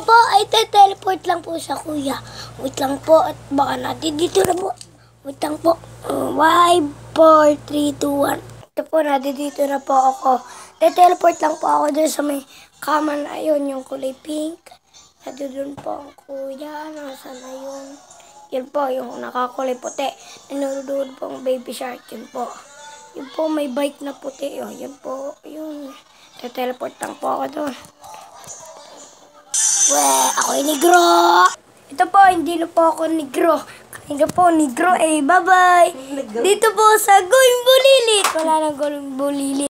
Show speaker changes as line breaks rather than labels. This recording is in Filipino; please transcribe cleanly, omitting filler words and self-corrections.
po ay teleport lang po sa kuya. Wait lang po at baka natin dito na po. Wait lang po. 5, 4, 3, 2, 1. Ito po, dito na po ako. Teleport lang po ako dun sa may kama na yun, yung kulay pink. Doon po ang kuya. Nasaan na yun? Yun po, yung nakakulay puti. Nanonood po ang baby shark. Yun po. Yun po, may bike na puti. Oh, yun po, yun. Teleport lang po ako doon. Weh, ako'y negro! Ito po, hindi na po ako negro. Kanina po, negro. Bye-bye! Dito po sa Going Bulilit. Wala nang Going Bulilit.